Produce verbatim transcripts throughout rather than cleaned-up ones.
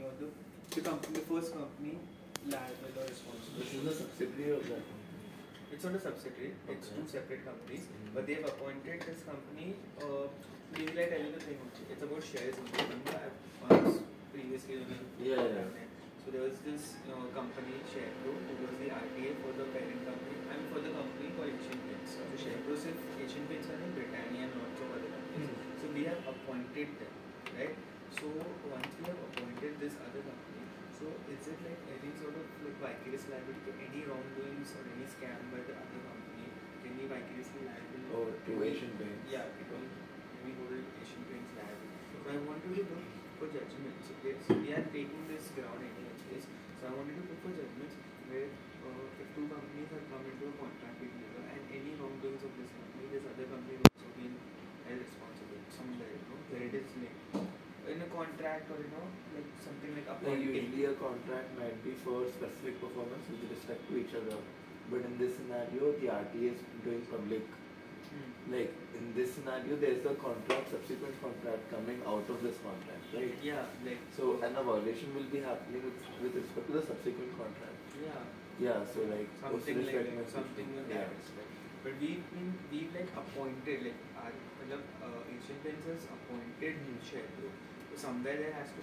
or the the company, the first company liable or responsible. This is a subsidiary of that company. It's not a subsidiary. It's Okay. two separate companies, Mm-hmm. but they have appointed this company. Uh, maybe I tell you the thing. It's about shares. Only. Remember, I've once previously. You know, Yeah, yeah. So there was this you know, company, SharePro, who was the R T A for the parent company and for the company called Asian Paints. So SharePro is Asian Paints and in Britannia and lots of other companies. Mm. So we have appointed them, right? So once we have appointed this other company, so is it like any sort of like vicarious liability to any wrongdoings or any scam by the other company? Can we vicariously liable? Oh, to Asian Paints. Yeah, can we hold Asian Paints liable? So I want to look for judgments. Okay, so we are taking this ground anyway. So I wanted to look for judgments where uh, if two companies have come into a contract with each other and any wrongdoings of this company, this other company will also be held responsible somewhere, you know, where it is like in a contract or you know, like something like Like appointing. usually a contract might be for specific performance with respect to each other. But in this scenario, the R T A is doing public. Hmm. Like in this scenario, there's a contract, subsequent contract coming out of this contract, right? Yeah, like So, and a violation will be happening with, with respect to the subsequent contract. yeah, Yeah, so like something those like respect that, must be- something with yeah. that respect. But we've been we've like appointed like our मतलब, uh, Asian Paints has appointed Hmm. SharePro. So somewhere there has to.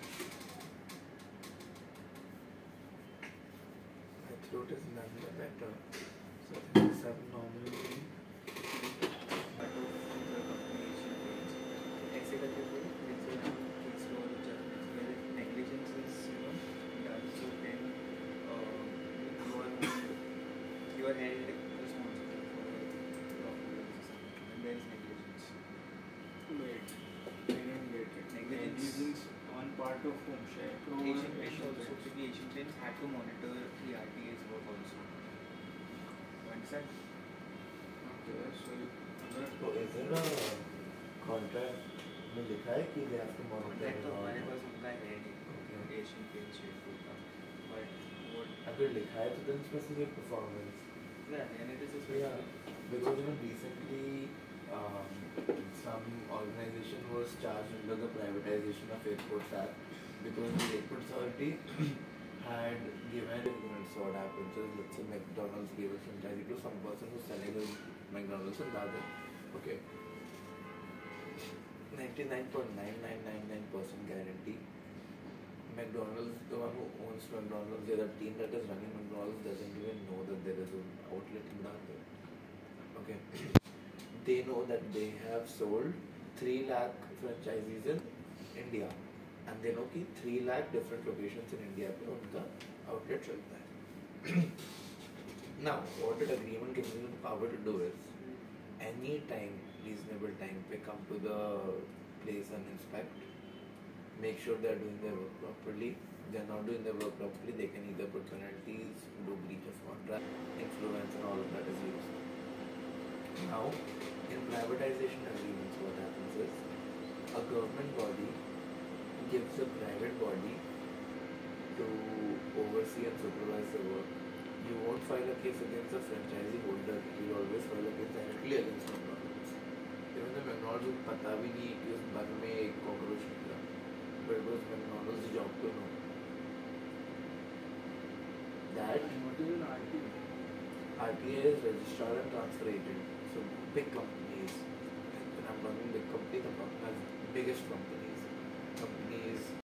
My throat is none the better. So I think it's abnormal. Part of the company Asian Paints. ऐसे करके कोई let's say हम case law judgments where if negligence is you know done, so then uh, you are you are held responsible for the wrongdoings and there is negligence. Wait, I don't get it. Negligence. Negligence on part of whom? SharePro or Asian Paints Asian also, Paints? so the Asian Paints had to monitor the R T A's work also. You understand? Okay, so अगर So is there a contract में लिखा है कि they have to monitor Contract तो and all हमारे that? पास उनका है नहीं Okay. Asian Paints SharePro का, but what अगर लिखा है तो then specific performance. yeah, and it is a Yeah, because you know recently um, some organization was charged under the Privatization of Airports Act because the Airport Authority had given so what happens is let's say McDonald's gave a franchise to some person who's selling a McDonald's in Dadar. Okay. ninety-nine point nine nine nine nine percent guarantee. McDonald's, the one who owns McDonald's, the other team that is running McDonald's doesn't even know that there is an outlet in Dadar. Okay. They know that they have sold three lakh franchisees in India. And they know कि three lakh different locations in India पे उनका outlet चलता है. Now, what the agreement gives them the power to do is, any time, reasonable time, they come to the place and inspect, make sure they are doing their work properly. If they are not doing their work properly, they can either put penalties, do breach of contract, influence, and all of that is used. Now, in privatization agreements, what happens is, a government body gives a private body to oversee and supervise the work. You won't file a case against the franchisee holder, you will always file a case directly against McDonald's. Even the McDonald's को पता भी नहीं कि उस बन में एक cockroach निकला, but it was McDonald's job to know that what is an R T A? R T A is registered and transfer agent. So big companies, when I'm talking big companies, I'm talking as biggest companies, companies